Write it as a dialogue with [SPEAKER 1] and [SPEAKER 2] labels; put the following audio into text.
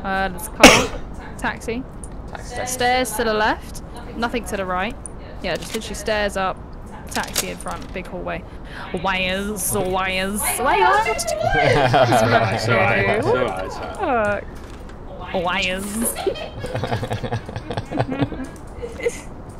[SPEAKER 1] There's a car. Taxi.
[SPEAKER 2] Taxi.
[SPEAKER 1] Stairs to the left. Nothing to the right. Yeah, just literally stairs up. Taxi in front. Big hallway. Wires. Wires. Wires. Wires.